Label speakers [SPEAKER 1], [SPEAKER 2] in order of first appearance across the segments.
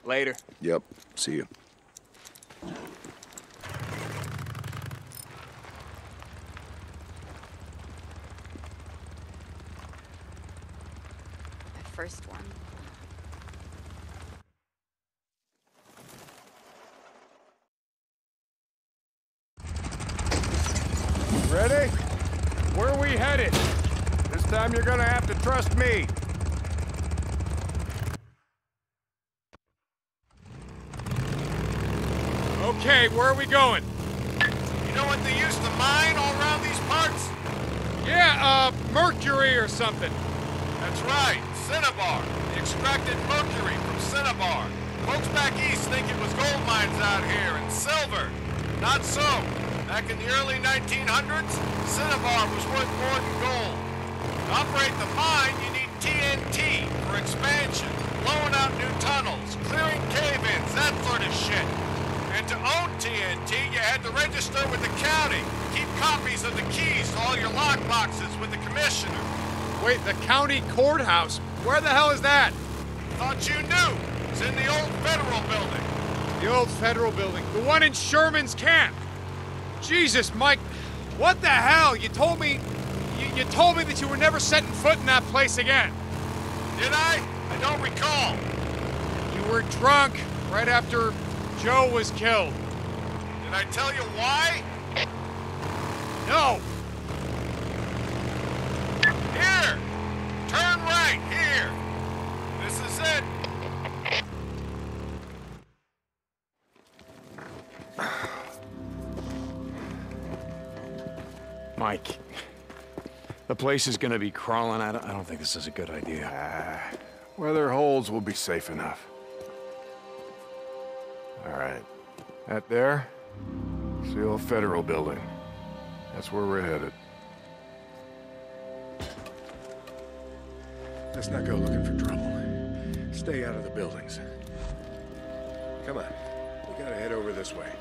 [SPEAKER 1] Later.
[SPEAKER 2] Yep, see you.
[SPEAKER 3] My first one.
[SPEAKER 4] Ready? Where are we headed? This time you're gonna have to trust me.
[SPEAKER 1] Okay, where are we going?
[SPEAKER 5] You know what they used to mine all around these parts?
[SPEAKER 1] Yeah, mercury or something.
[SPEAKER 5] That's right, cinnabar. They extracted mercury from cinnabar. Folks back east think it was gold mines out here and silver. Not so. Back in the early 1900s, cinnabar was worth more than gold. To operate the mine, you need TNT for expansion, blowing out new tunnels, clearing cave-ins, that sort of shit. And to own TNT, you had to register with the county, keep copies of the keys to all your lockboxes with the commissioner.
[SPEAKER 1] Wait, the county courthouse? Where the hell is that?
[SPEAKER 5] Thought you knew. It's in the old federal building.
[SPEAKER 1] The old federal building. The one in Sherman's camp. Jesus, Mike, what the hell? You told me that you were never setting foot in that place again.
[SPEAKER 5] Did I? I don't recall.
[SPEAKER 1] You were drunk right after Joe was killed.
[SPEAKER 5] Did I tell you why?
[SPEAKER 1] No.
[SPEAKER 5] Here! Turn right, here! This is it.
[SPEAKER 4] Mike, the place is gonna be crawling. I don't think this is a good idea.
[SPEAKER 2] Where there are holes, we'll be safe enough. All right. That there? It's the old federal building. That's where we're headed. Let's not go looking for trouble. Stay out of the buildings. Come on. We gotta head over this way.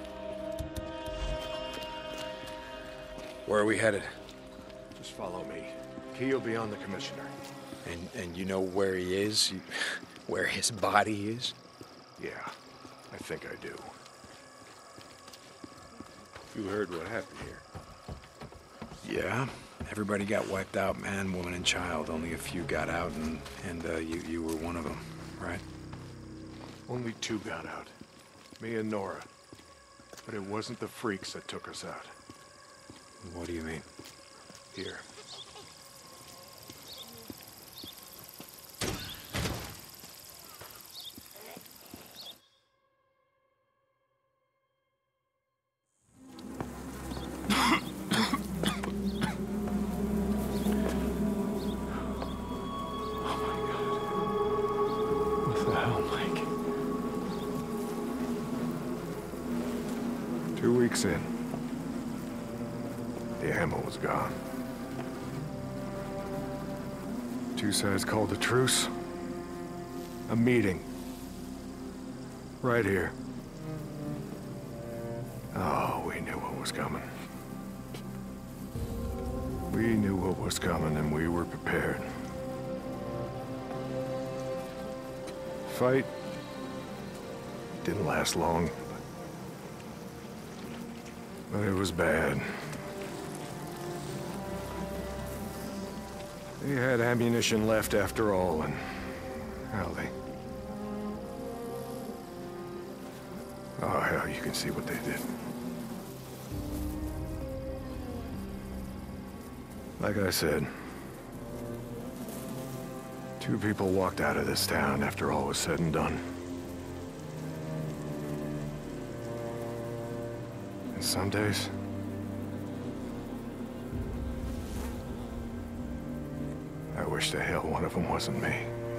[SPEAKER 2] Where are we headed? Just follow me. Key'll be on the commissioner.
[SPEAKER 4] And you know where he is? Where his body is?
[SPEAKER 2] Yeah, I think I do. You heard what happened here.
[SPEAKER 4] Yeah. Everybody got wiped out, man, woman, and child. Only a few got out, and you were one of them, right?
[SPEAKER 2] Only 2 got out. Me and Nora. But it wasn't the freaks that took us out.
[SPEAKER 4] What do you mean?
[SPEAKER 2] Here.
[SPEAKER 4] What the hell, Mike?
[SPEAKER 2] 2 weeks in. The ammo was gone. 2 sides called a truce. A meeting. Right here. Oh, we knew what was coming. We knew what was coming and we were prepared. Fight didn't last long, but it was bad. They had ammunition left after all, and hell, oh, hell, you can see what they did. Like I said, 2 people walked out of this town after all was said and done. And some days, I wish to hell one of them wasn't me.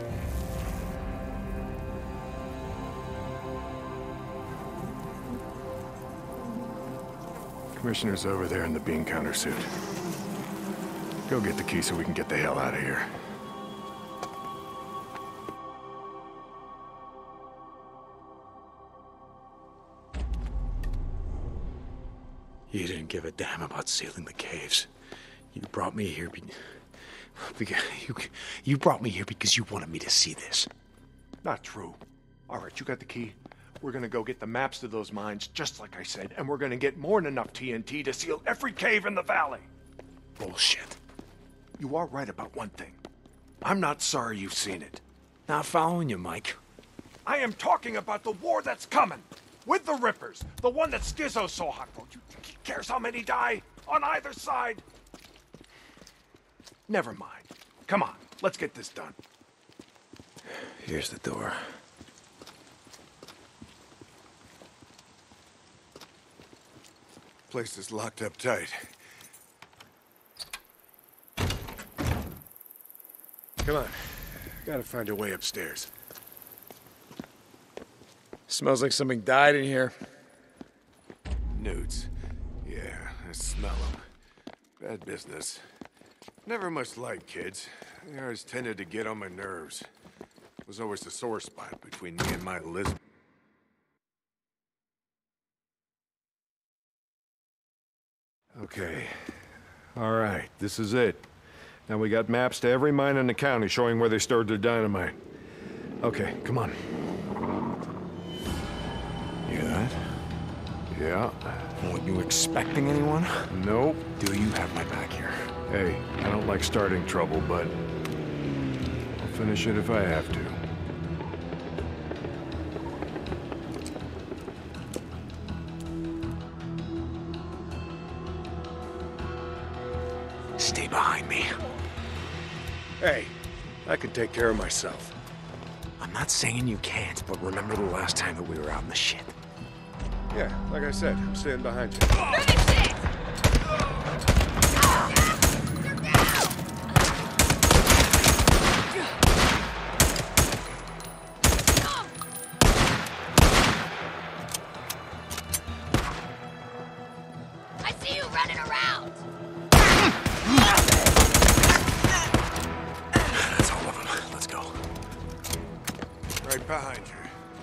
[SPEAKER 2] Commissioner's over there in the bean counter suit. Go get the key so we can get the hell out of here.
[SPEAKER 4] You didn't give a damn about sealing the caves. You brought me here because you brought me here because you wanted me to see this.
[SPEAKER 2] Not true. All right, you got the key? We're gonna go get the maps to those mines, just like I said, and we're gonna get more than enough TNT to seal every cave in the valley.
[SPEAKER 4] Bullshit.
[SPEAKER 2] You are right about one thing. I'm not sorry you've seen it.
[SPEAKER 4] Not following you, Mike.
[SPEAKER 2] I am talking about the war that's coming. With the Rippers. The one that Skizzo's so hot for. You think he cares how many die? On either side? Never mind. Come on, let's get this done.
[SPEAKER 4] Here's the door.
[SPEAKER 2] Place is locked up tight. Come on. Gotta find a way upstairs.
[SPEAKER 4] Smells like something died in here.
[SPEAKER 2] Nudes. Yeah, I smell them. Bad business. Never much liked kids. They always tended to get on my nerves. It was always a sore spot between me and my Elizabeth. Okay. All right, this is it. Now we got maps to every mine in the county showing where they stored their dynamite. Okay, come on. Hear that? Yeah.
[SPEAKER 4] Weren't you expecting anyone?
[SPEAKER 2] Nope.
[SPEAKER 4] Do you have my back here?
[SPEAKER 2] Hey, I don't like starting trouble, but I'll finish it if I have to.
[SPEAKER 4] Stay behind me.
[SPEAKER 2] Hey, I can take care of myself.
[SPEAKER 4] I'm not saying you can't, but remember the last time that we were out in the shit.
[SPEAKER 2] Yeah, like I said, I'm staying behind you.
[SPEAKER 3] Finish it! I see you running around!
[SPEAKER 4] That's all of them. Let's go.
[SPEAKER 2] Right behind you.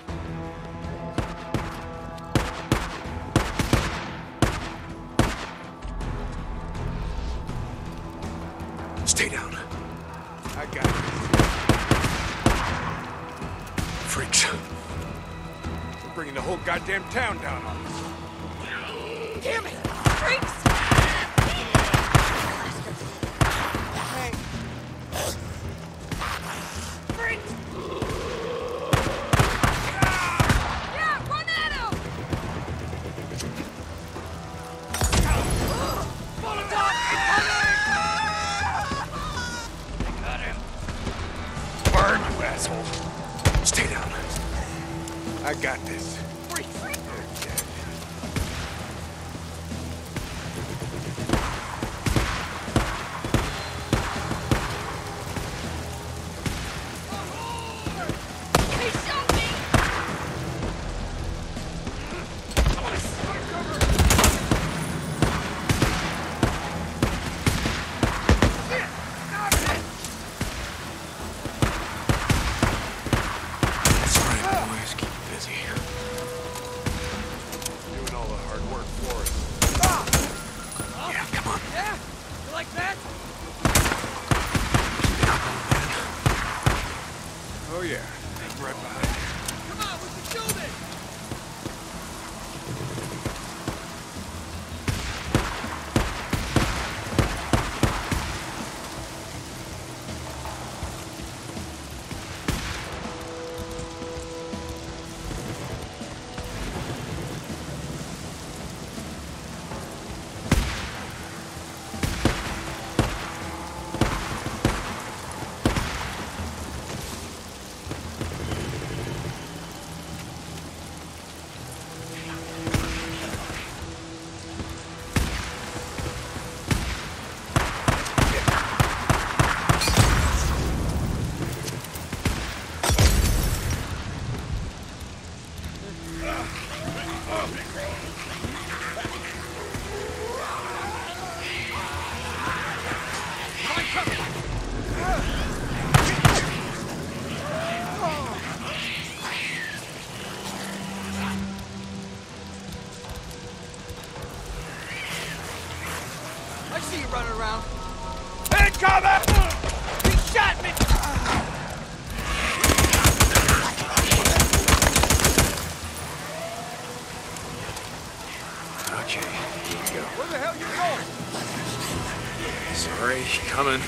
[SPEAKER 4] Stay down.
[SPEAKER 2] I got it.
[SPEAKER 4] Freaks.
[SPEAKER 2] We're bringing the whole goddamn town down on us.
[SPEAKER 3] Damn it! Freaks! Hey. Freaks! Yeah, run at him! Molotov incoming!
[SPEAKER 2] Burn, you asshole.
[SPEAKER 4] Stay down.
[SPEAKER 2] I got this.
[SPEAKER 3] He shot me!
[SPEAKER 4] That's right, boys. Keep busy.
[SPEAKER 2] Doing all the hard work for us.
[SPEAKER 4] Yeah, come on.
[SPEAKER 3] Yeah? You like that?
[SPEAKER 4] Keep it up, old man.
[SPEAKER 2] Oh yeah, I'm right behind you.
[SPEAKER 3] Come on, we can do this!
[SPEAKER 4] worry, coming.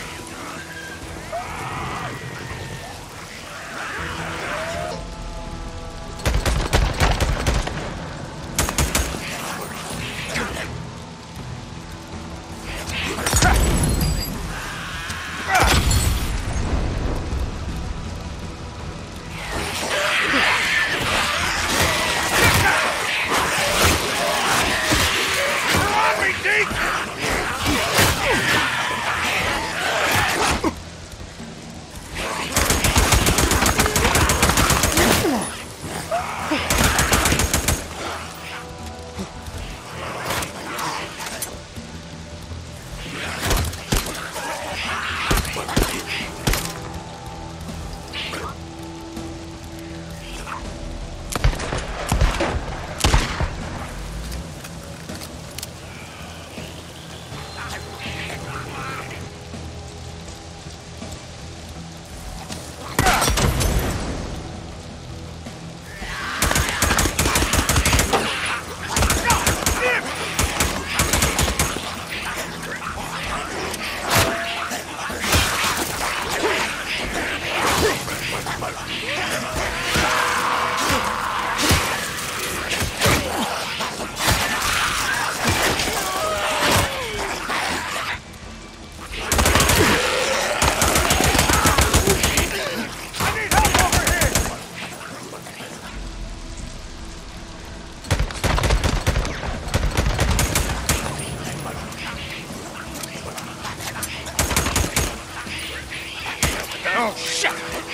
[SPEAKER 1] Oh, shit!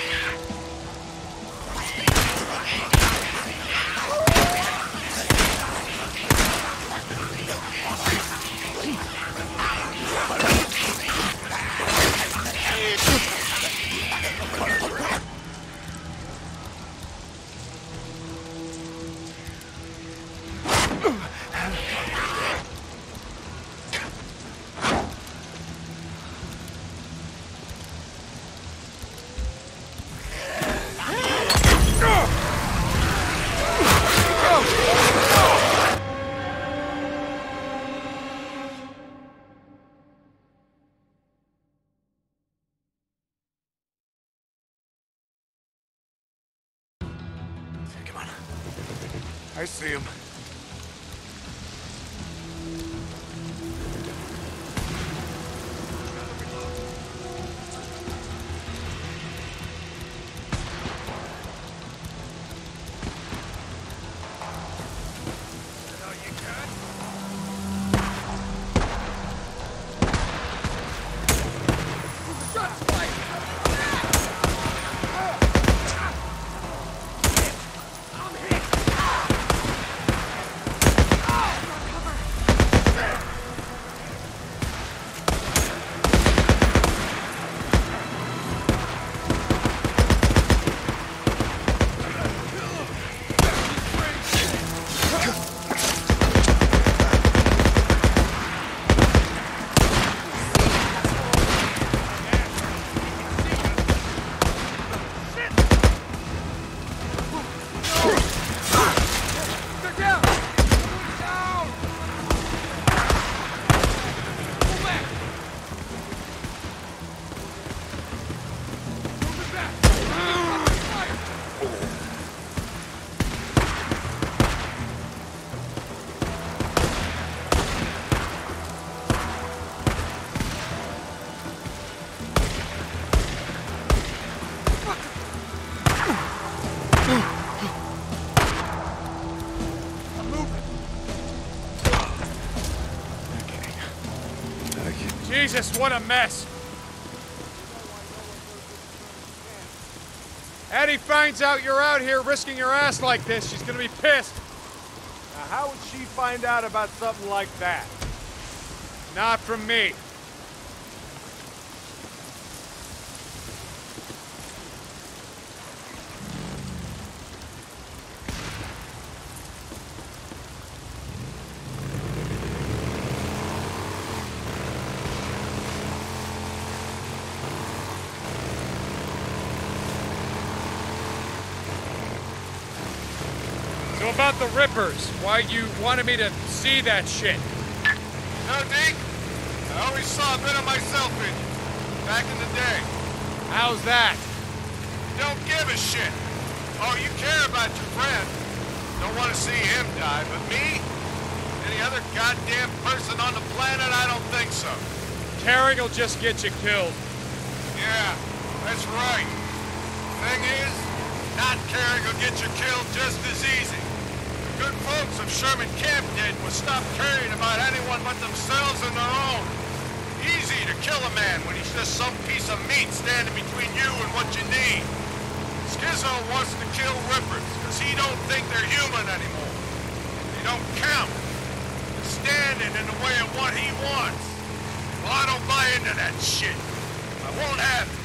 [SPEAKER 2] I see him.
[SPEAKER 1] Jesus, what a mess! Addie finds out you're out here risking your ass like this, she's gonna be pissed.
[SPEAKER 5] Now, how would she find out about something like that?
[SPEAKER 1] Not from me. So about the Rippers, why you wanted me to see that shit?
[SPEAKER 5] No, Deke? I always saw a bit of myself in you, back in the day.
[SPEAKER 1] How's that?
[SPEAKER 5] You don't give a shit. Oh, you care about your friend. Don't want to see him die, but me? Any other goddamn person on the planet? I don't think so.
[SPEAKER 1] Caring will just get you killed.
[SPEAKER 5] Yeah, that's right. Thing is, not caring will get you killed just as easy. The good folks of Sherman Camp did was stop caring about anyone but themselves and their own. Easy to kill a man when he's just some piece of meat standing between you and what you need. Skizzo wants to kill Rippers because he don't think they're human anymore. They don't count. They're standing in the way of what he wants. Well, I don't buy into that shit. I won't have it.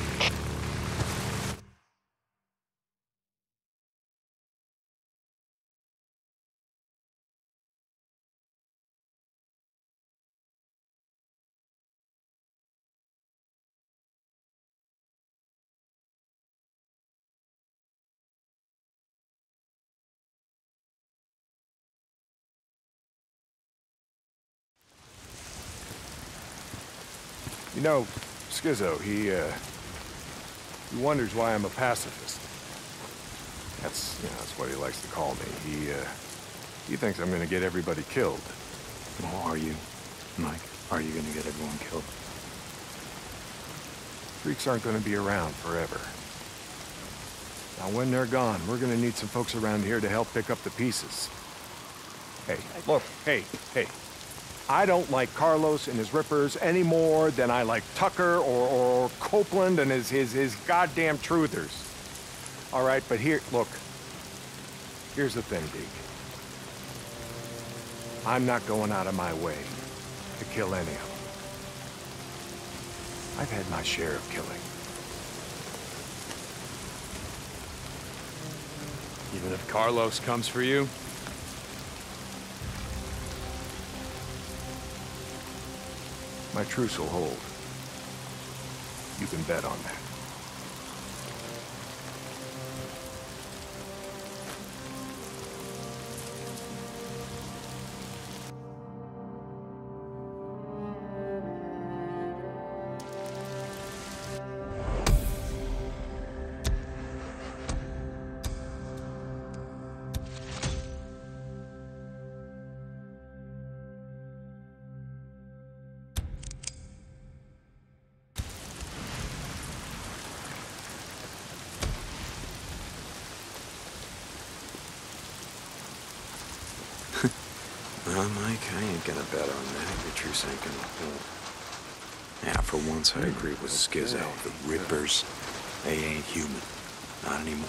[SPEAKER 2] You know, Skizzo, he wonders why I'm a pacifist. That's what he likes to call me. He thinks I'm gonna get everybody killed.
[SPEAKER 4] Well, are you, Mike? Are you gonna get everyone killed?
[SPEAKER 2] Freaks aren't gonna be around forever. Now, when they're gone, we're gonna need some folks around here to help pick up the pieces. Hey, look, hey. I don't like Carlos and his Rippers any more than I like Tucker or Copeland and his goddamn truthers. All right, but here's the thing, Deke. I'm not going out of my way to kill any of them. I've had my share of killing.
[SPEAKER 1] Even if Carlos comes for you?
[SPEAKER 2] My truce will hold. You can bet on that.
[SPEAKER 4] Well, Mike, I ain't gonna bet on that. Your truce ain't gonna hold. Yeah, for once I agree with Skizzo. The Rippers, they ain't human. Not anymore.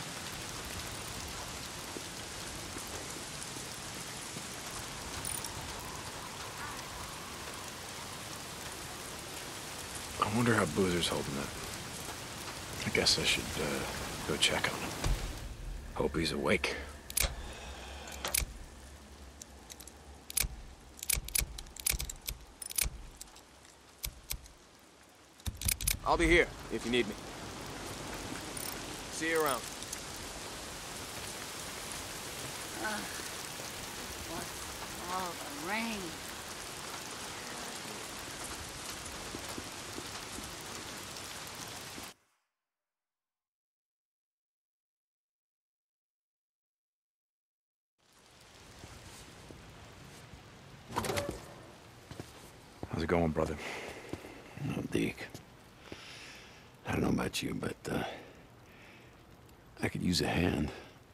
[SPEAKER 4] I wonder how Boozer's holding up. I guess I should go check on him. Hope he's awake.
[SPEAKER 6] I'll be here if you need me. See you around.
[SPEAKER 7] What's all the rain?
[SPEAKER 4] How's it going, brother?
[SPEAKER 8] No, Deke. I don't know about you, but, I could use a hand.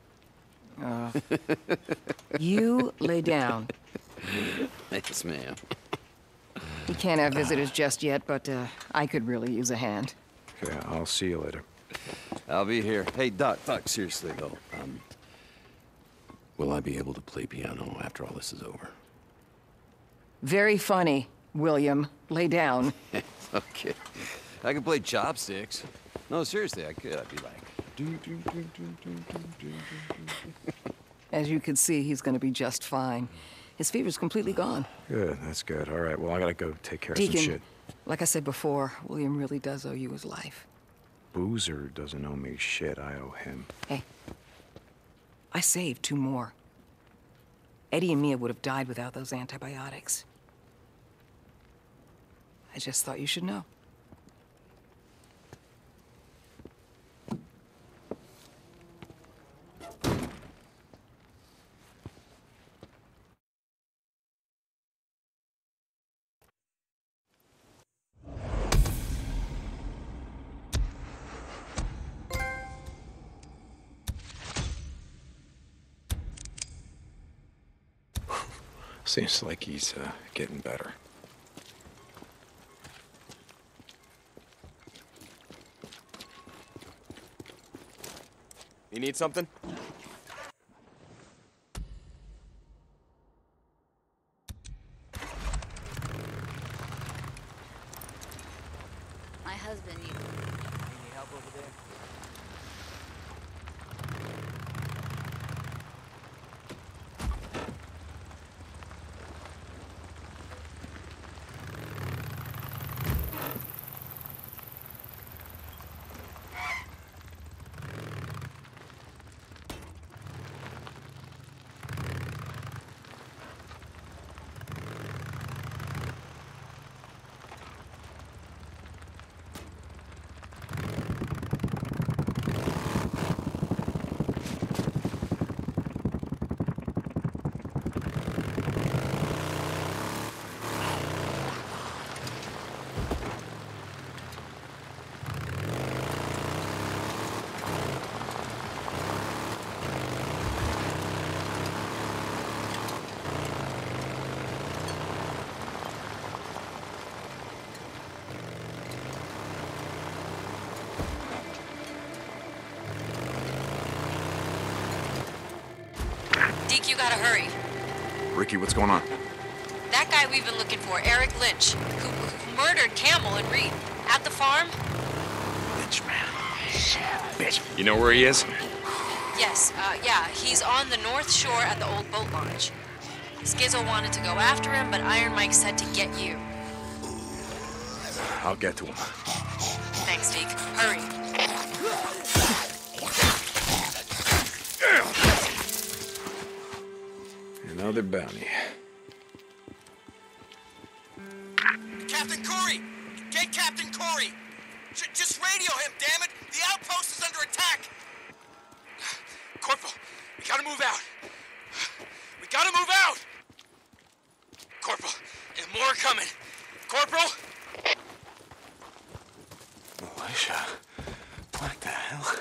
[SPEAKER 9] You lay down.
[SPEAKER 8] Yes, ma'am.
[SPEAKER 9] We can't have visitors just yet, but I could really use a hand.
[SPEAKER 4] Okay, I'll see you later.
[SPEAKER 8] I'll be here. Hey, Doc, seriously, though. Will I be able to play piano after all this is over?
[SPEAKER 9] Very funny, William. Lay down.
[SPEAKER 8] Okay. I can play chopsticks. No, seriously, I could. I'd be like...
[SPEAKER 9] As you can see, he's gonna be just fine. His fever's completely gone.
[SPEAKER 4] Good, that's good. All right, well, I gotta go take care of some
[SPEAKER 9] Deacon,
[SPEAKER 4] shit.
[SPEAKER 9] like I said before, William really does owe you his life.
[SPEAKER 4] Boozer doesn't owe me shit. I owe him.
[SPEAKER 9] Hey, I saved 2 more. Eddie and Mia would have died without those antibiotics. I just thought you should know.
[SPEAKER 4] Seems like he's getting better.
[SPEAKER 6] You need something?
[SPEAKER 7] My husband needs
[SPEAKER 3] Any help over there?
[SPEAKER 10] Deke, you gotta hurry.
[SPEAKER 4] Ricky, what's going on?
[SPEAKER 10] That guy we've been looking for, Eric Lynch, who murdered Campbell and Reed at the farm.
[SPEAKER 4] Lynch, man. Bitch. You know where he is?
[SPEAKER 10] Yes, yeah, he's on the North Shore at the old boat launch. Skizzo wanted to go after him, but Iron Mike said to get you.
[SPEAKER 4] I'll get to him.
[SPEAKER 10] Thanks, Deke. Hurry.
[SPEAKER 4] Another bounty.
[SPEAKER 5] Captain Corey! Get Captain Corey! Just radio him, damn it! The outpost is under attack! Corporal, we gotta move out. We gotta move out! Corporal, and more are coming. Corporal!
[SPEAKER 4] Militia? What the hell?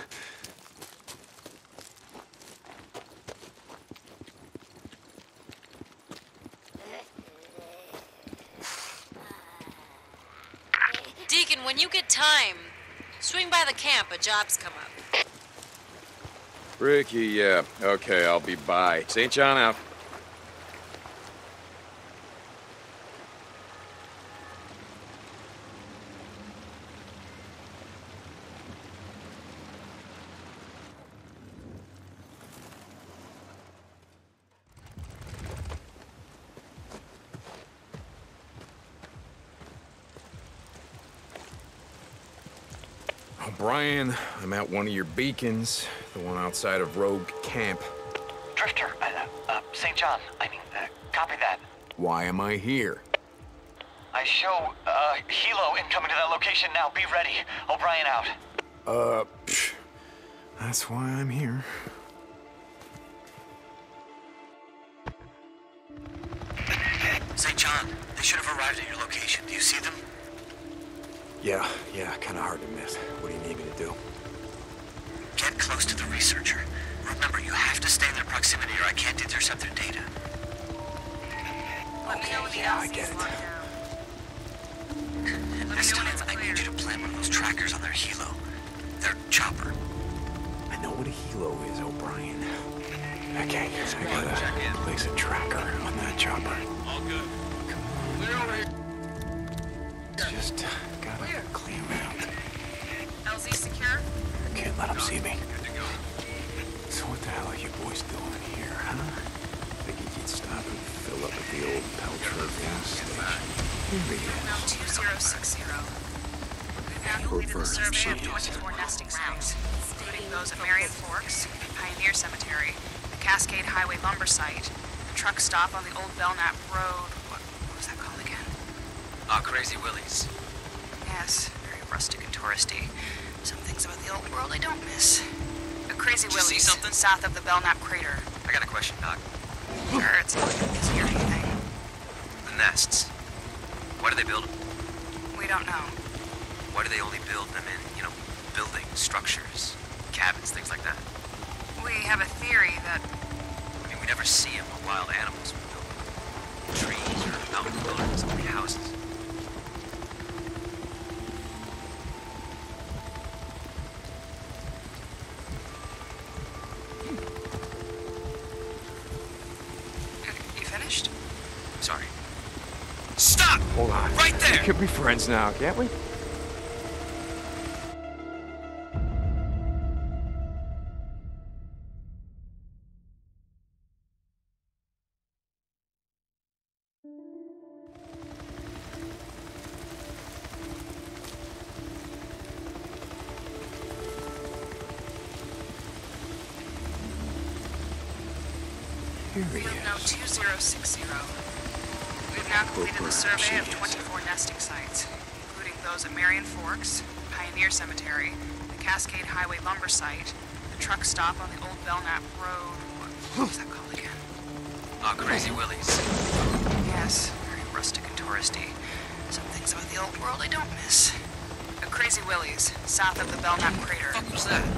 [SPEAKER 10] Deacon, when you get time, swing by the camp. A job's come up.
[SPEAKER 4] Ricky, yeah. Okay, I'll be by. St. John out. O'Brien, I'm at one of your beacons, the one outside of Rogue Camp.
[SPEAKER 11] Drifter, St. John, copy that.
[SPEAKER 4] Why am I here?
[SPEAKER 11] I show, helo incoming to that location now. Be ready. O'Brien out.
[SPEAKER 4] That's why I'm here.
[SPEAKER 11] St. John, they should have arrived at your location. Do you see them?
[SPEAKER 4] Yeah, kinda hard to miss. What do you need me to do?
[SPEAKER 11] Get close to the researcher. Remember, you have to stay in their proximity or I can't intercept their data.
[SPEAKER 4] I get it.
[SPEAKER 11] And this time, I need you to plant one of those trackers on their helo. Their chopper.
[SPEAKER 4] I know what a helo is, O'Brien. Okay, I gotta place a tracker on that chopper.
[SPEAKER 5] All good. Clear over here.
[SPEAKER 4] Just gotta clear out.
[SPEAKER 10] LZ secure?
[SPEAKER 4] Can't let them see me. So what the hell are you boys doing here, huh? Figured you'd stop and fill up at the old Peltro gas station. Here we
[SPEAKER 10] No,
[SPEAKER 4] go.
[SPEAKER 10] 2060. We've now completed the survey of 24 nesting sites, including those at Marion Forks, Pioneer Cemetery, the Cascade Highway lumber site, the truck stop on the old Belknap Road. What was that called again?
[SPEAKER 6] Ah, Crazy Willie's.
[SPEAKER 10] Yes, very rustic and touristy. Some things about the old world I don't miss. A Crazy
[SPEAKER 6] Did you see
[SPEAKER 10] Willie's,
[SPEAKER 6] something?
[SPEAKER 10] south of the Belknap crater.
[SPEAKER 6] I got a question, Doc.
[SPEAKER 10] Sure, it's not like a busy or anything.
[SPEAKER 6] The nests. Why do they build them?
[SPEAKER 10] We don't know.
[SPEAKER 6] Why do they only build them in, buildings, structures, cabins, things like that?
[SPEAKER 10] We have a theory that
[SPEAKER 6] I mean, we never see them where wild animals would build them. Trees or out in the wilderness, only houses.
[SPEAKER 10] You finished?
[SPEAKER 6] Sorry. Stop!
[SPEAKER 12] Hold on.
[SPEAKER 6] Right there!
[SPEAKER 12] We could be friends now, can't we?
[SPEAKER 10] Field note 2060. We've now completed the survey of 24 nesting sites, including those at Marion Forks, Pioneer Cemetery, the Cascade Highway lumber site, the truck stop on the old Belknap Road. What was that called again?
[SPEAKER 6] Ah, Crazy Willie's.
[SPEAKER 10] Yes, very rustic and touristy. Some things about the old world I don't miss. A Crazy Willie's, south of the Belknap crater.
[SPEAKER 6] What the fuck was that?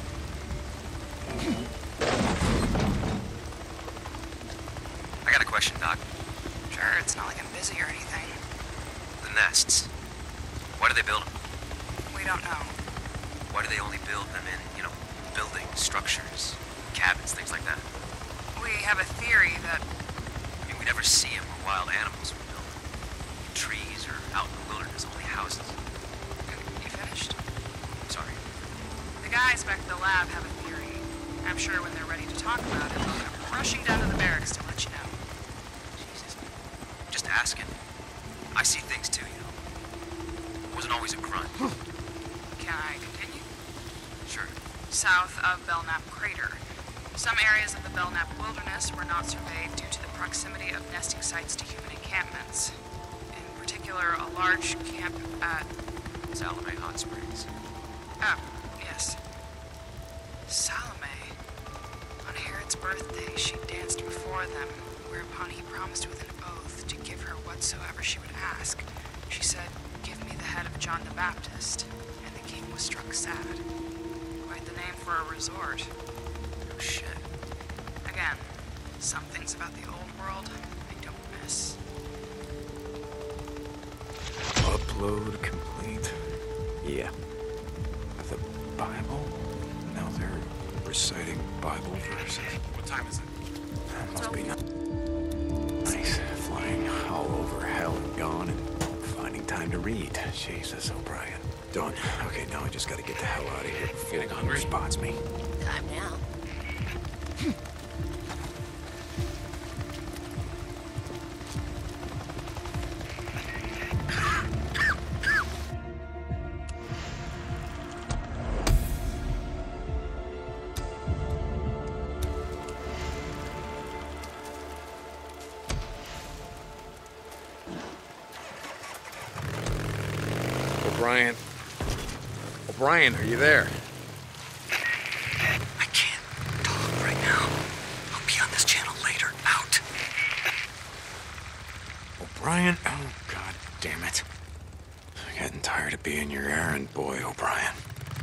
[SPEAKER 6] I got a question, Doc.
[SPEAKER 10] Sure, it's not like I'm busy or anything.
[SPEAKER 6] The nests. Why do they build them?
[SPEAKER 10] We don't know.
[SPEAKER 6] Why do they only build them in, buildings, structures, cabins, things like that?
[SPEAKER 10] We have a theory that
[SPEAKER 6] I mean, we never see them where wild animals would build them. Trees or out in the wilderness, only houses.
[SPEAKER 10] You finished?
[SPEAKER 6] Sorry.
[SPEAKER 10] The guys back at the lab have a theory. I'm sure when they're ready to talk about it, they'll come rushing down to the barracks to let you know.
[SPEAKER 6] Jesus. Just asking. I see things too, I wasn't always a grunt.
[SPEAKER 10] Can I continue?
[SPEAKER 6] Sure.
[SPEAKER 10] South of Belknap Crater. Some areas of the Belknap wilderness were not surveyed due to the proximity of nesting sites to human encampments. In particular, a large camp at
[SPEAKER 6] Salome Hot Springs.
[SPEAKER 10] Oh, yes. Salome. On Herod's birthday, she danced before them, whereupon he promised with an oath to give her whatsoever she would ask. She said, "Give me the head of John the Baptist," and the king was struck sad. Quite the name for a resort.
[SPEAKER 6] Oh, shit.
[SPEAKER 10] Again, some things about the old world I don't miss.
[SPEAKER 4] Upload complete. Yeah. The Bible? Now they're reciting Bible verses.
[SPEAKER 6] What time is it?
[SPEAKER 4] That must be nice. Flying all over hell and gone and finding time to read. Jesus, O'Brien. Done. Okay, now I just gotta get the hell out of here before
[SPEAKER 6] Getting hungry?
[SPEAKER 4] spots me.
[SPEAKER 7] Time now.
[SPEAKER 12] O'Brien. O'Brien, are you there?
[SPEAKER 4] I can't talk right now. I'll be on this channel later. Out. O'Brien? Oh, God damn it. I'm getting tired of being your errand boy, O'Brien.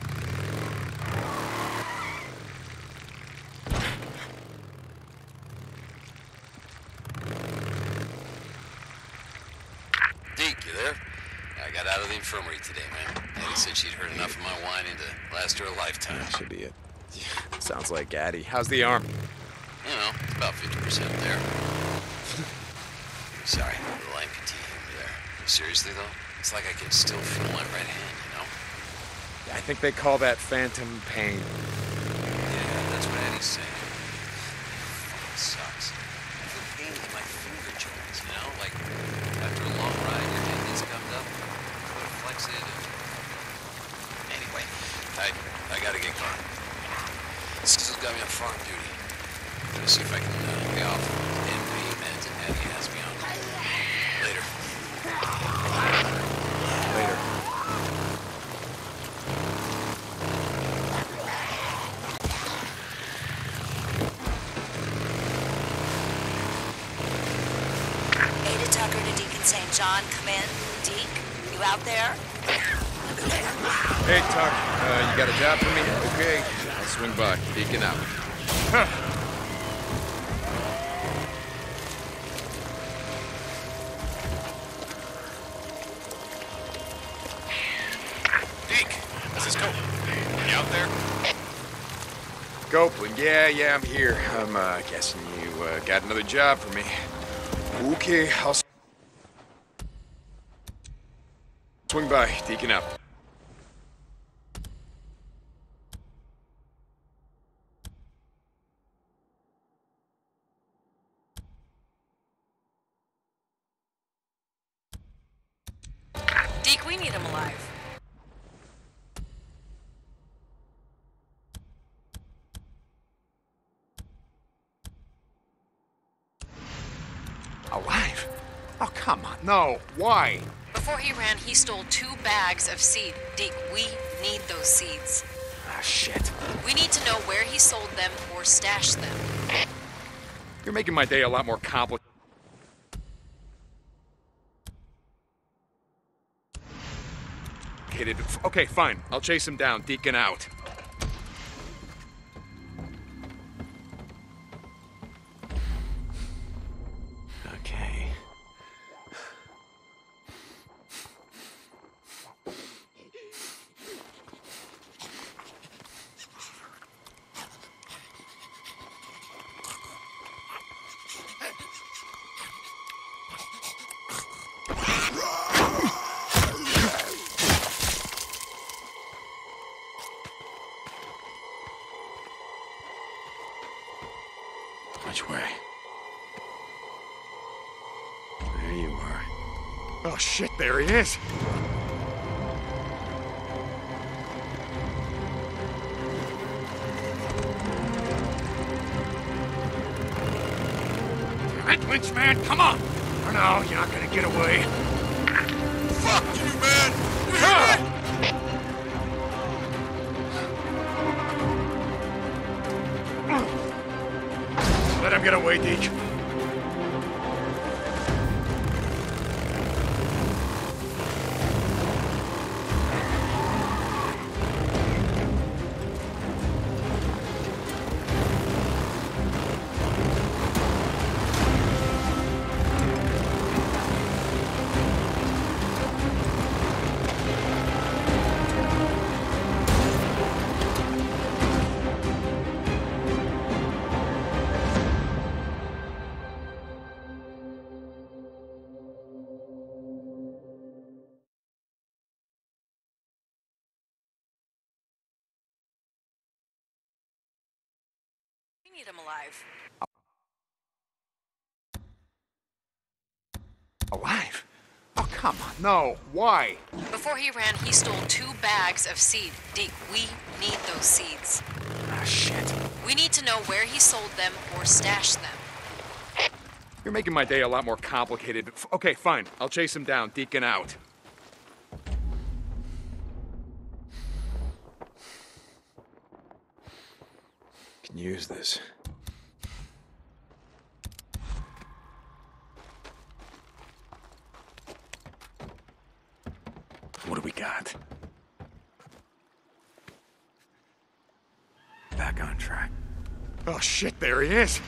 [SPEAKER 8] Deke, you there? I got out of the infirmary today, man. Addie said she'd heard enough of my whining to last her a lifetime.
[SPEAKER 4] That should be it.
[SPEAKER 12] Yeah, sounds like Addie. How's the arm?
[SPEAKER 8] It's about 50% there. Sorry, a little amputee over there. Seriously, though? It's like I can still feel my right hand,
[SPEAKER 12] Yeah, I think they call that phantom pain.
[SPEAKER 8] Yeah, that's what Addie's saying. Fucking sucks. I feel pain in my finger joints, like after a long ride, your hand gets gummed up, you gotta flex it. Anyway, I gotta get going. Cecil's got me on farm duty. Gonna see if I can pay off the pain meds and Addie has me on. Later.
[SPEAKER 13] John, come in. Deke, you out there?
[SPEAKER 12] Hey, Tuck. You got a job for me? Okay. I'll swing by. Deacon out.
[SPEAKER 5] Deke, this is Cope. You out there?
[SPEAKER 12] Copeland, yeah, I'm here. I'm guessing you got another job for me. Okay, I'll swing by. Deacon out.
[SPEAKER 10] Deke, we need him alive.
[SPEAKER 12] Alive? Oh, come on. No. Why?
[SPEAKER 10] Before he ran, he stole 2 bags of seed. Deke, we need those seeds.
[SPEAKER 12] Ah, shit.
[SPEAKER 10] We need to know where he sold them or stashed them.
[SPEAKER 12] You're making my day a lot more complicated. Okay, fine. I'll chase him down. Deacon out.
[SPEAKER 4] Okay. Which way? There you are.
[SPEAKER 12] Oh, shit, there he is.
[SPEAKER 1] Damn it, Winchman, come on! Oh, no, you're not gonna get away.
[SPEAKER 5] Fuck you, man!
[SPEAKER 1] Let him get away, Deke.
[SPEAKER 10] We need him alive.
[SPEAKER 12] Alive? Oh, come on. No. Why?
[SPEAKER 10] Before he ran, he stole 2 bags of seed. Deke, we need those seeds.
[SPEAKER 12] Ah, shit.
[SPEAKER 10] We need to know where he sold them or stashed them.
[SPEAKER 12] You're making my day a lot more complicated. Okay, fine. I'll chase him down. Deacon out.
[SPEAKER 4] Can use this. What do we got? Back on track.
[SPEAKER 12] Oh, shit, there he is.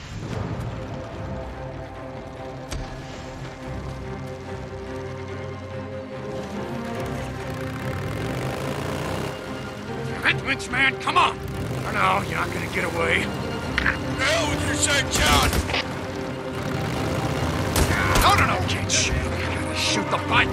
[SPEAKER 1] Damn it, Winchman, come on! Oh, no, you're not gonna get away.
[SPEAKER 5] Hell with your St. John!
[SPEAKER 1] No, can't shoot. You gotta shoot the bike.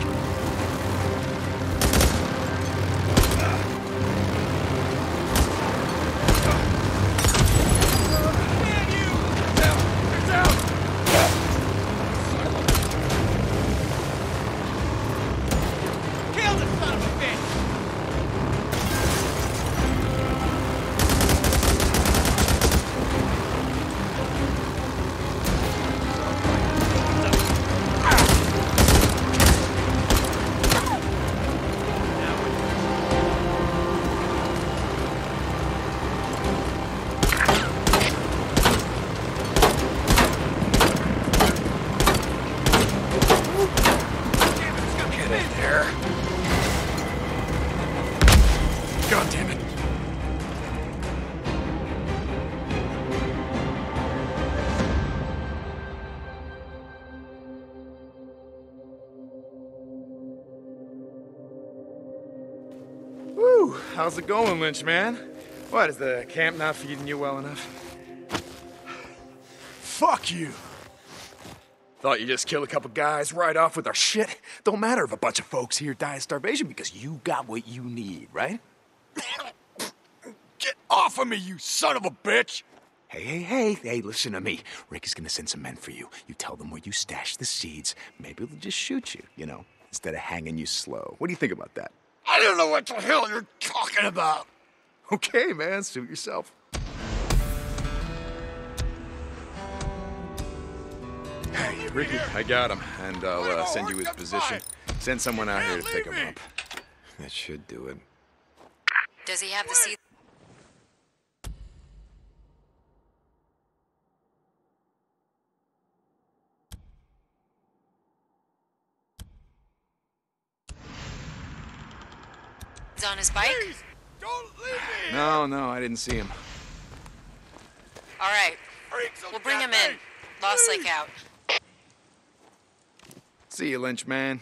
[SPEAKER 12] how's it going, Lynch, man? What, is the camp not feeding you well enough?
[SPEAKER 4] Fuck you. Thought you just killed a couple guys right off with our shit? Don't matter if a bunch of folks here die of starvation because you got what you need, right? Get off of me, you son of a bitch! Hey, listen to me. Rick is gonna send some men for you. You tell them where you stashed the seeds. Maybe they'll just shoot you, you know, instead of hanging you slow. What do you think about that?
[SPEAKER 14] I don't know what the hell you're talking about.
[SPEAKER 4] Okay, man, suit yourself. Hey, Ricky, I got him, and I'll send you his position. Send someone out here to pick him up. That should do it.
[SPEAKER 10] Does he have the seed? He's on his bike?
[SPEAKER 14] Please, don't leave me!
[SPEAKER 4] No, I didn't see him.
[SPEAKER 10] All right. We'll bring him in. Lost Lake out.
[SPEAKER 4] See you, Lynch, man.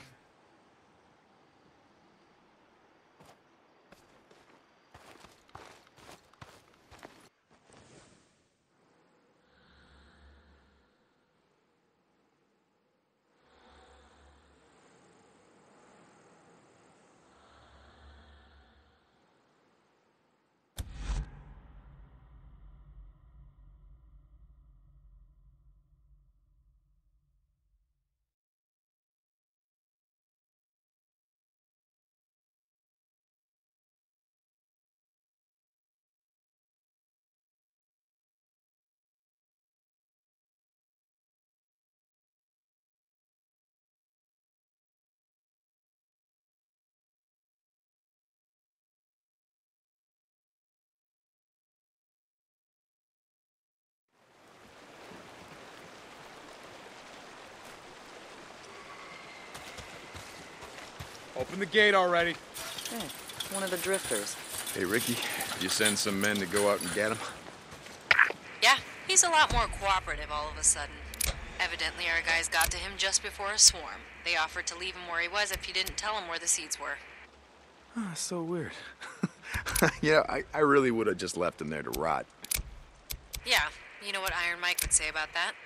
[SPEAKER 1] Open the gate already.
[SPEAKER 3] Hey, one of the drifters.
[SPEAKER 4] Hey, Ricky, did you send some men to go out and get him?
[SPEAKER 10] Yeah, he's a lot more cooperative all of a sudden. Evidently, our guys got to him just before a swarm. They offered to leave him where he was if he didn't tell them where the seeds were.
[SPEAKER 4] Oh, so weird. Yeah, I really would have just left him there to rot.
[SPEAKER 10] Yeah, you know what Iron Mike would say about that?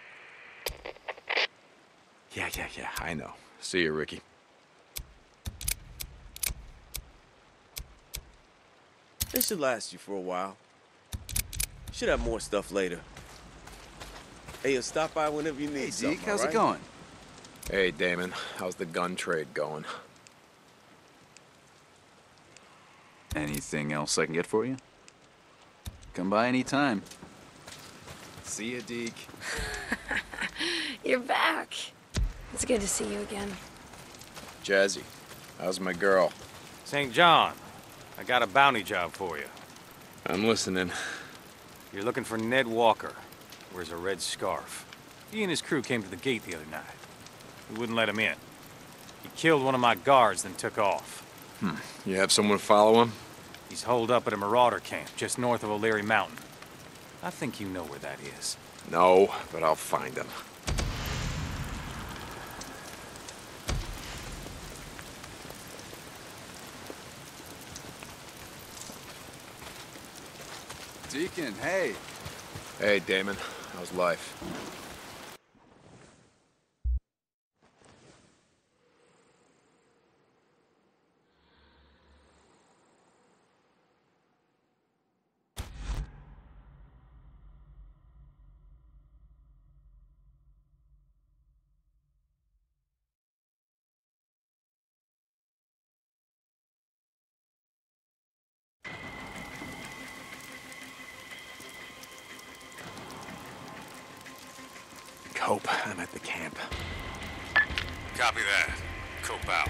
[SPEAKER 4] Yeah, I know. See you, Ricky.
[SPEAKER 15] This should last you for a while. Should have more stuff later. Hey, you'll stop by whenever you need something.
[SPEAKER 4] Zeke, how's it going? Hey, Damon, how's the gun trade going?
[SPEAKER 16] Anything else I can get for you? Come by anytime.
[SPEAKER 4] See ya, Deke.
[SPEAKER 17] You're back. It's good to see you again.
[SPEAKER 12] Jazzy, how's my girl?
[SPEAKER 18] St. John, I got a bounty job for you.
[SPEAKER 12] I'm listening.
[SPEAKER 18] You're looking for Ned Walker. Wears a red scarf. He and his crew came to the gate the other night. We wouldn't let him in. He killed one of my guards, then took off.
[SPEAKER 12] You have someone follow him?
[SPEAKER 18] He's holed up at a marauder camp just north of O'Leary Mountain. I think you know where that is.
[SPEAKER 12] No, but I'll find him.
[SPEAKER 16] Deacon, hey.
[SPEAKER 12] Hey, Damon. How's life?
[SPEAKER 4] Cope, I'm at the camp.
[SPEAKER 5] Copy that. Cope out.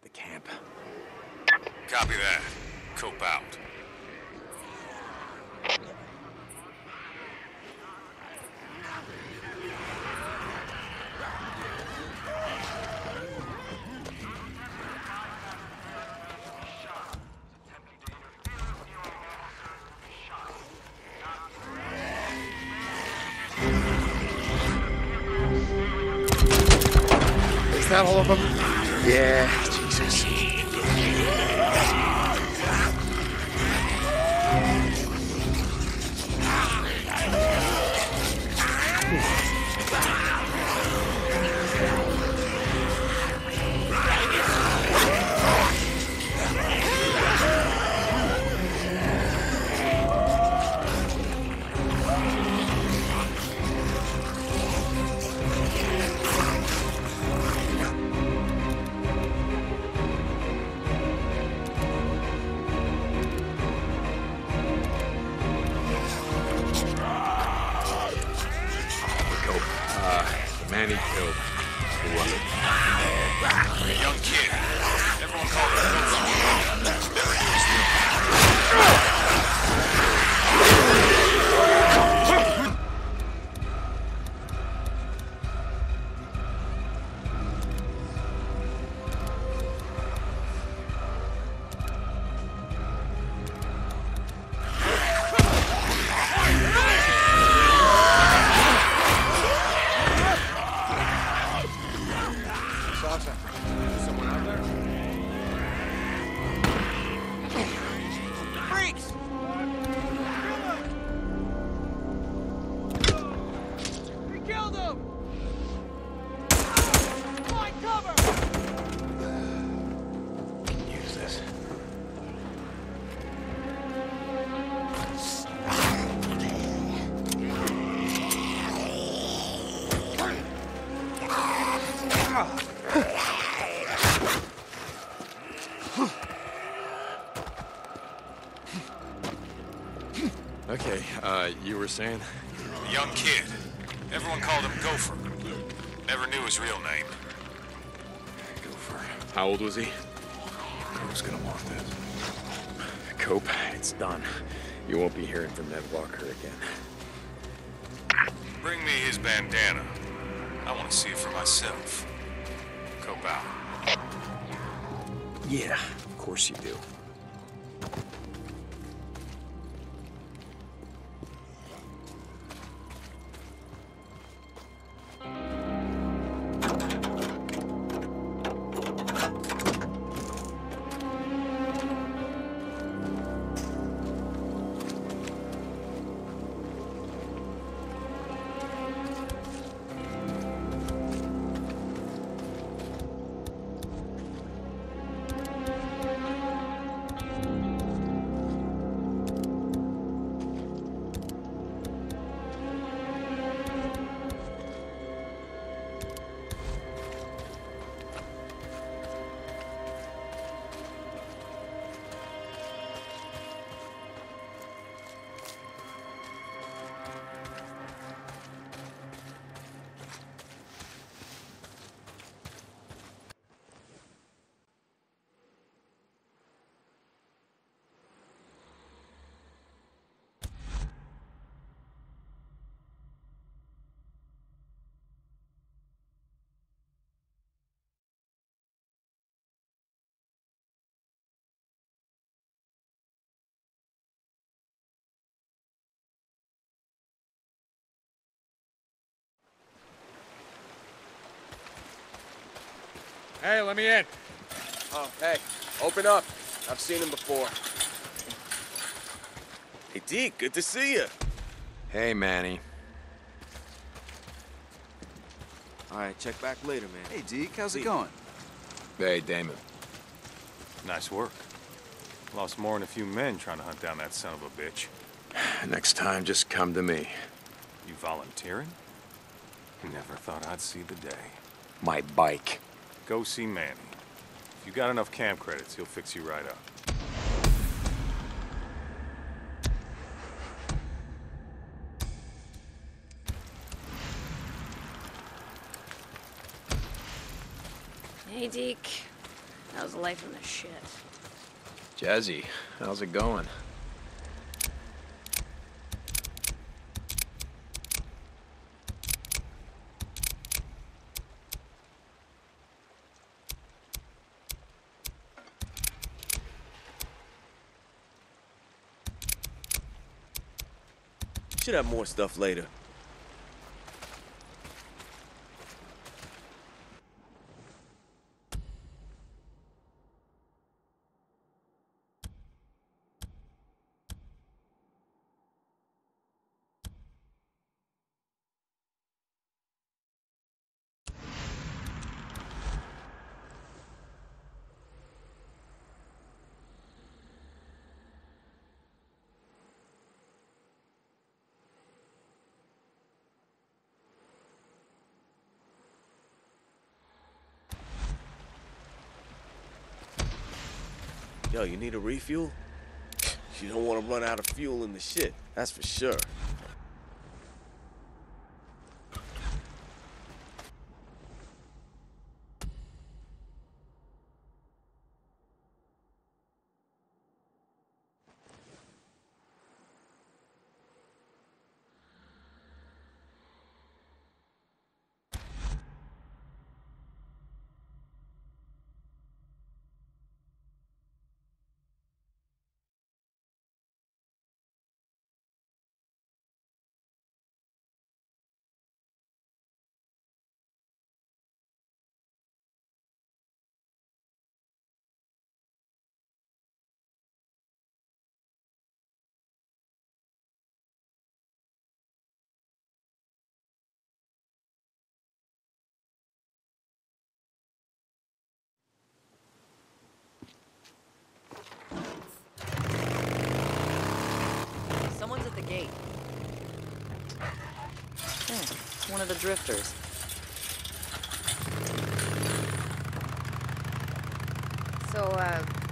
[SPEAKER 4] the camp.
[SPEAKER 5] Copy that. Cope out.
[SPEAKER 1] Is that all of them?
[SPEAKER 4] Yeah, Jesus.
[SPEAKER 2] Man he killed. Who was it?
[SPEAKER 5] A young kid. Everyone called him Ghost. Never knew his real
[SPEAKER 1] Someone out there?
[SPEAKER 14] Freaks! We killed him! Find cover!
[SPEAKER 4] Use this.
[SPEAKER 2] Okay, you were saying?
[SPEAKER 5] A young kid. Everyone called him Gopher. Never knew his real name.
[SPEAKER 2] Gopher. How old was he?
[SPEAKER 4] Cope's gonna want this. Cope, it's done. You won't be hearing from Ned Walker again.
[SPEAKER 5] Bring me his bandana. I want to see it for myself. Cope out.
[SPEAKER 4] Yeah, of course you do.
[SPEAKER 1] Hey, let me in.
[SPEAKER 15] Oh, hey, open up. I've seen him before. Hey, Deke, good to see you.
[SPEAKER 2] Hey, Manny.
[SPEAKER 15] All right, check back later, man.
[SPEAKER 16] Hey, Deke, how's it going?
[SPEAKER 2] Hey, Damon.
[SPEAKER 18] Nice work. Lost more than a few men trying to hunt down that son of a bitch.
[SPEAKER 2] Next time, just come to me.
[SPEAKER 18] You volunteering? Never thought I'd see the day.
[SPEAKER 4] My bike.
[SPEAKER 18] Go see Manny. If you got enough camp credits, he'll fix you right up.
[SPEAKER 17] Hey, Deke. How's life in the shit?
[SPEAKER 12] Jazzy, how's it going?
[SPEAKER 15] Should have more stuff later. Yo, you need a refuel? You don't want to run out of fuel in the shit, that's for sure.
[SPEAKER 3] Someone's at the gate. Yeah, it's one of the drifters.
[SPEAKER 9] So,